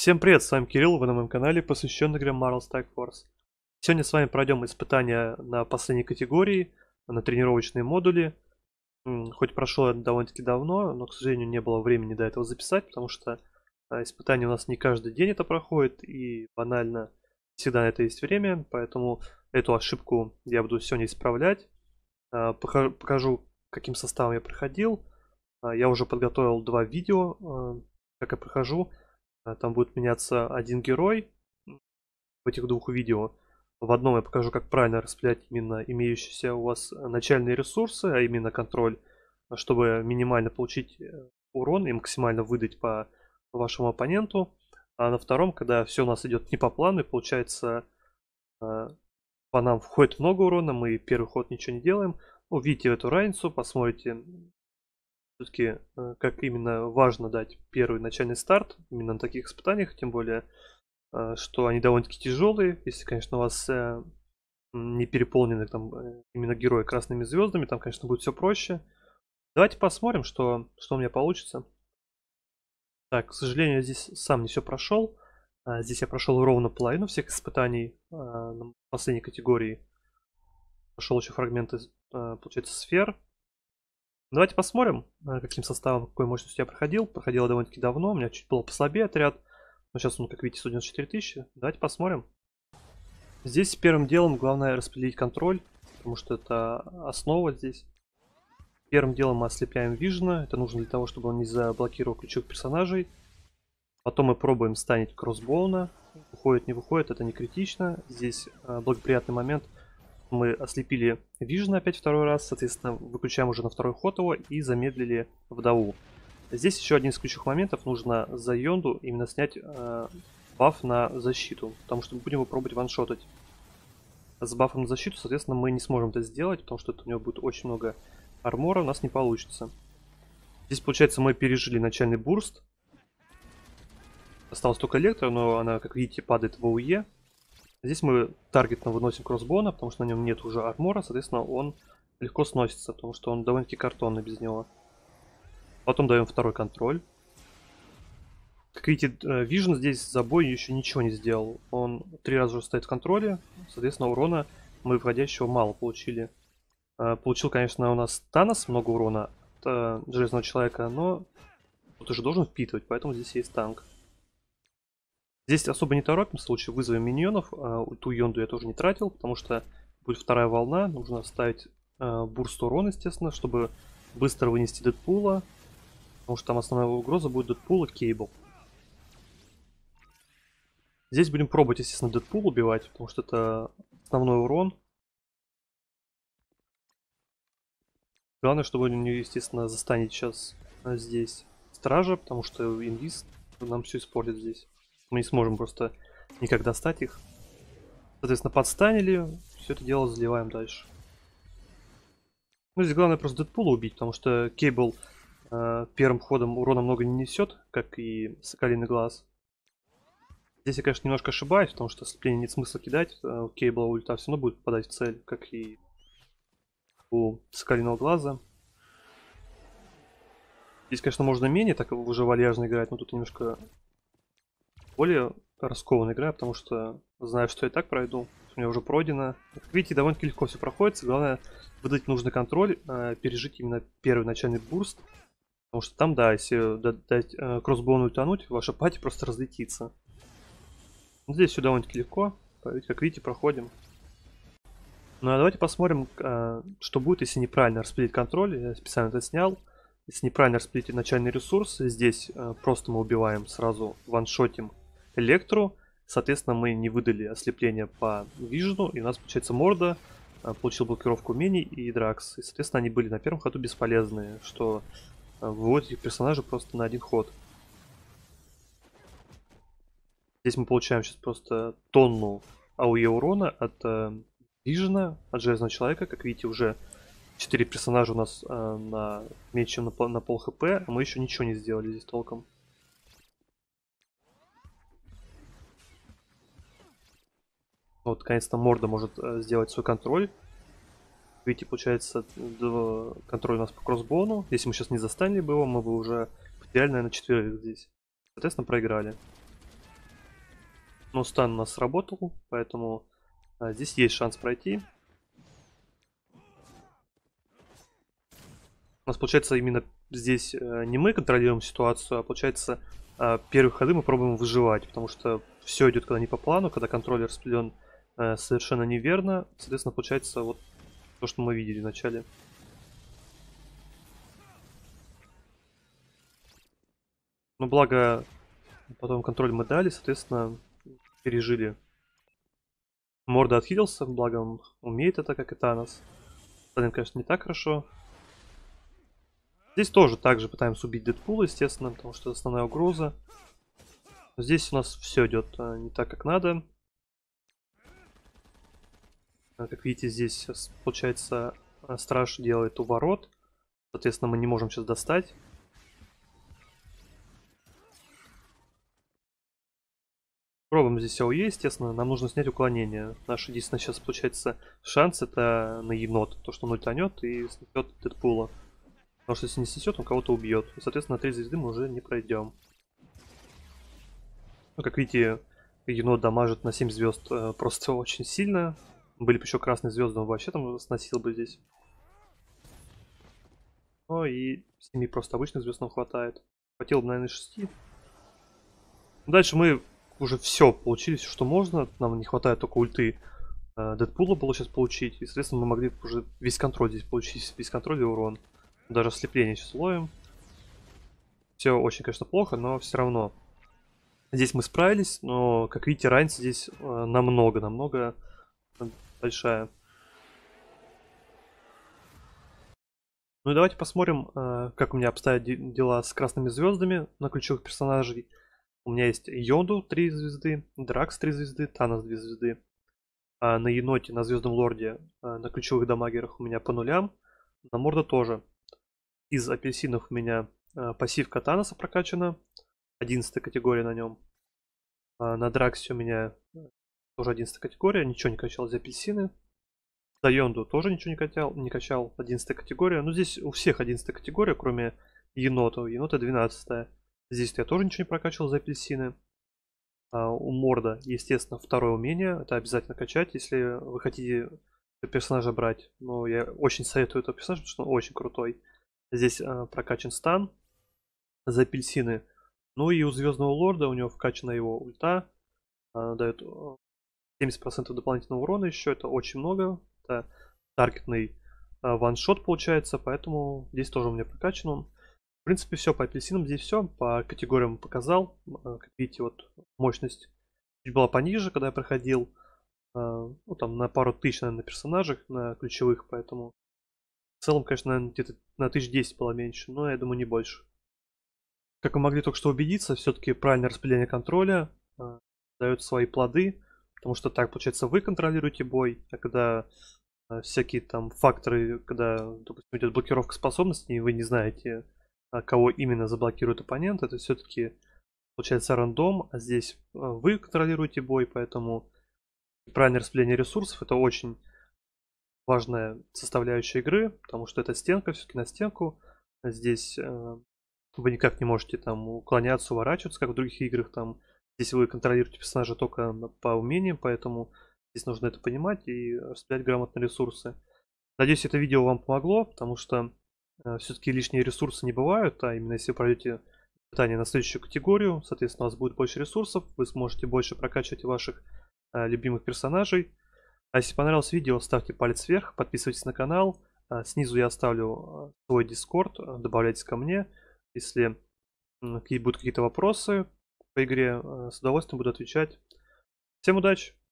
Всем привет, с вами Кирилл, вы на моем канале, посвященном игре Marvel Strike Force. Сегодня с вами пройдем испытания на последней категории, на тренировочные модули. Хоть прошло это довольно-таки давно, но, к сожалению, не было времени до этого записать, потому что испытания у нас не каждый день это проходит, и банально всегда на это есть время, поэтому эту ошибку я буду сегодня исправлять. Покажу, каким составом я проходил. Я уже подготовил два видео, как я прохожу. Там будет меняться один герой в этих двух видео. В одном я покажу, как правильно распределять именно имеющиеся у вас начальные ресурсы, а именно контроль, чтобы минимально получить урон и максимально выдать по вашему оппоненту. А на втором, когда все у нас идет не по плану, и получается по нам входит много урона, мы первый ход ничего не делаем. Увидите эту разницу, посмотрите все-таки, как именно важно дать первый начальный старт именно на таких испытаниях, тем более, что они довольно-таки тяжелые, если, конечно, у вас не переполнены там именно герои красными звездами, там, конечно, будет все проще. Давайте посмотрим, что у меня получится. Так, к сожалению, я здесь сам не все прошел. Здесь я прошел ровно половину всех испытаний на последней категории. Прошел еще фрагменты, получается, сфер. Давайте посмотрим, каким составом, какой мощностью я проходил. Проходил довольно-таки давно, у меня чуть было послабее отряд. Но сейчас он, как видите, 194 тысячи. Давайте посмотрим. Здесь первым делом главное распределить контроль, потому что это основа здесь. Первым делом мы ослепляем Вижена. Это нужно для того, чтобы он не заблокировал ключевых персонажей. Потом мы пробуем станить Кроссбоуна. Выходит, не выходит, это не критично. Здесь благоприятный момент. Мы ослепили Вижена опять второй раз, соответственно, выключаем уже на второй ход его и замедлили вдову. Здесь еще один из ключевых моментов. Нужно за Йонду именно снять баф на защиту, потому что мы будем его пробовать ваншотать. С бафом на защиту, соответственно, мы не сможем это сделать, потому что у него будет очень много армора, у нас не получится. Здесь, получается, мы пережили начальный бурст. Осталось только Электро, но она, как видите, падает в АУЕ. Здесь мы таргетно выносим Кроссбона, потому что на нем нет уже армора, соответственно, он легко сносится, потому что он довольно-таки картонный без него. Потом даем второй контроль. Как видите, Vision здесь за бой еще ничего не сделал. Он 3 раза уже стоит в контроле, соответственно, урона мы входящего мало получили. Получил, конечно, у нас Танос много урона от Железного Человека, но тут уже должен впитывать, поэтому здесь есть танк. Здесь особо не торопимся, лучше вызовем миньонов. Ту Йонду я тоже не тратил, потому что будет вторая волна. Нужно ставить бурст урона, естественно, чтобы быстро вынести Дэдпула. Потому что там основная угроза будет Дэдпул и Кейбл. Здесь будем пробовать, естественно, Дэдпул убивать, потому что это основной урон. Главное, чтобы не, естественно, застанет сейчас здесь стража, потому что инвиз нам все испортит здесь. Мы не сможем просто никак достать их. Соответственно, подстанили. Все это дело заливаем дальше. Ну, здесь главное просто Дэдпула убить, потому что Кейбл первым ходом урона много не несет, как и Соколиный Глаз. Здесь я, конечно, немножко ошибаюсь, потому что ослепление нет смысла кидать. У Кейбла ульта все равно будет попадать в цель, как и у Соколиного Глаза. Здесь, конечно, можно менее так уже вальяжно играть, но тут немножко более раскованная игра, потому что знаю, что я так пройду. У меня уже пройдено. Как видите, довольно-таки легко все проходит. Главное выдать нужный контроль, пережить именно первый начальный бурст. Потому что там, да, если дать кроссбоуну ультануть, ваша пати просто разлетится. Но здесь все довольно-таки легко. Как видите, проходим. Ну а давайте посмотрим, что будет, если неправильно распределить контроль. Я специально это снял. Если неправильно распределить начальный ресурс, здесь просто мы убиваем сразу, ваншотим Электру. Соответственно, мы не выдали ослепление по Вижену, и у нас получается Морда получил блокировку умений и Дракс. И, соответственно, они были на первом ходу бесполезные, что выводит их персонажей просто на один ход. Здесь мы получаем сейчас просто тонну АУЕ урона от Вижена, от Железного Человека. Как видите, уже 4 персонажа у нас меньше, чем на пол хп, а мы еще ничего не сделали здесь толком. Вот, наконец-то Морда может сделать свой контроль. Видите, получается, контроль у нас по кроссбоуну. Если мы сейчас не застанили бы его, мы бы уже потеряли, наверное, 4 здесь. Соответственно, проиграли. Но стан у нас сработал, поэтому здесь есть шанс пройти. У нас получается именно здесь не мы контролируем ситуацию, а получается первые ходы мы пробуем выживать, потому что все идет когда не по плану, когда контроль распределен совершенно неверно. Соответственно, получается вот то, что мы видели в начале. Но благо потом контроль мы дали, соответственно, пережили. Морда отхилился, благо он умеет это, как и Танос. Остальным, конечно, не так хорошо. Здесь тоже также пытаемся убить Дэдпула, естественно, потому что это основная угроза. Но здесь у нас все идет не так, как надо. Как видите, здесь получается страж делает уворот. Соответственно, мы не можем сейчас достать. Пробуем здесь АОЕ, естественно, нам нужно снять уклонение. Наш единственный сейчас, получается, шанс это на енот. То, что он ультанет и снесет Дэдпула. Потому что если не снесет, он кого-то убьет. И, соответственно, на 3 звезды мы уже не пройдем. Ну, как видите, енот дамажит на 7 звезд просто очень сильно. Были бы еще красные звезды, он вообще там сносил бы здесь. Ну и 7 просто обычных звезд нам хватает. Хватило бы, наверное, 6. Дальше мы уже все получили, все, что можно. Нам не хватает только ульты Дэдпула было сейчас получить. И, соответственно, мы могли уже весь контроль здесь получить. Весь контроль и урон. Даже ослепление сейчас ловим. Все очень, конечно, плохо, но все равно. Здесь мы справились, но, как видите, разница здесь намного большая. Ну и давайте посмотрим, как у меня обстоят дела с красными звездами на ключевых персонажей. У меня есть Йонду 3 звезды, Дракс 3 звезды, Танос 2 звезды. А на еноте, на Звездном Лорде, на ключевых дамагерах у меня по нулям. На Морда тоже. Из апельсинов у меня пассивка Таноса прокачана. 11 категория на нем. На Драксе у меня тоже 11 категория. Ничего не качал за апельсины. За Йонду тоже ничего не качал. 11 категория. Ну здесь у всех 11 категория, кроме енота. Енота 12. Здесь я тоже ничего не прокачивал за апельсины. У Морда, естественно, второе умение. Это обязательно качать, если вы хотите персонажа брать. Но я очень советую этого персонажа, потому что он очень крутой. Здесь прокачан стан за апельсины. Ну и у Звездного Лорда у него вкачана его ульта. Дает 70% дополнительного урона еще. Это очень много. Это таргетный ваншот получается. Поэтому здесь тоже у меня прокачан он. В принципе, все по апельсинам, здесь все. По категориям показал. Как видите, вот мощность чуть была пониже, когда я проходил. Ну, там на пару тысяч, наверное, на персонажах, на ключевых, поэтому в целом, конечно, наверное, где-то на 1010 было меньше, но я думаю, не больше. Как вы могли только что убедиться, все-таки правильное распределение контроля дает свои плоды, потому что так, получается, вы контролируете бой, а когда всякие там факторы, когда, допустим, идет блокировка способностей, и вы не знаете, кого именно заблокирует оппонент, это все-таки получается рандом, а здесь вы контролируете бой, поэтому правильное распределение ресурсов это очень важная составляющая игры, потому что это стенка, все-таки на стенку. Здесь вы никак не можете там уклоняться, уворачиваться, как в других играх. Там здесь вы контролируете персонажа только по умениям, поэтому здесь нужно это понимать и распределять грамотно ресурсы. Надеюсь, это видео вам помогло, потому что все-таки лишние ресурсы не бывают, а именно если вы пройдете испытание на следующую категорию, соответственно, у вас будет больше ресурсов, вы сможете больше прокачивать ваших любимых персонажей. А если понравилось видео, ставьте палец вверх, подписывайтесь на канал. Снизу я оставлю свой Discord, добавляйтесь ко мне. Если будут какие-то вопросы по игре, с удовольствием буду отвечать. Всем удачи!